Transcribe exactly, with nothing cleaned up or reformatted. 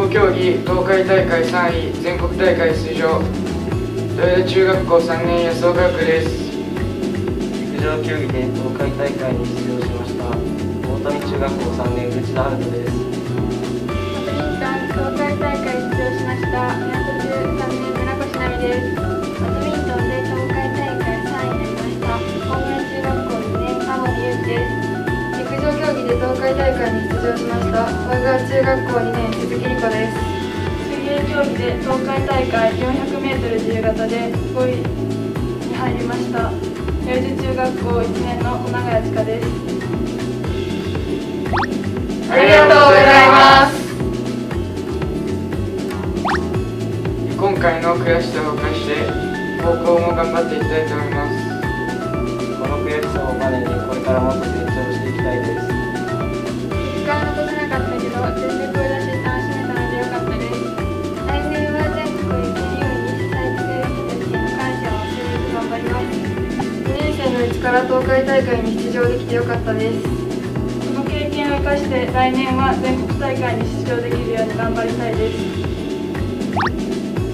上競技東海大会さんい全国大会出場豊田中学校さんねん安岡学です。 陸上競技で東海大会に出場しました大谷中学校さんねん口田春人です。 バドミントン東海大会出場しました宮戸中さんねん村越奈美です。バドミントンで東海大会さんいになりました大村中学校にねん天海祐希です。陸上競技で東海大会に出場しました小川中学校にねん鈴木理子です。水泳競技で東海大会 よんひゃくメートル 自由形でごいに入りました明治中学校いちねんの小永谷千佳です。 ありがとうございます。今回の悔しさを生かして高校も頑張っていきたいと思います。 この悔しさをバネにこれからもっと成長していきたいです。 結果は残せなかったけど全力を出して楽しめたのでよかったです。来年は全国を行けるように支えてくれる人たちへの感謝を忘れず頑張ります。にねん生のうちから東海大会に出場できてよかったです。この経験を生かして来年は全国大会に出場できるように頑張りたいです。